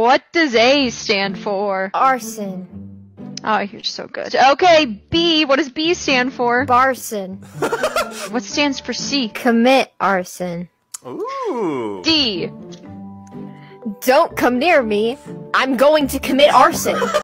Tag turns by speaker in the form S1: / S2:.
S1: What does A stand for?
S2: Arson.
S1: Oh, you're so good. Okay, B. What does B stand for?
S2: Barson.
S1: What stands for C?
S2: Commit arson.
S3: Ooh.
S1: D.
S2: Don't come near me. I'm going to commit arson.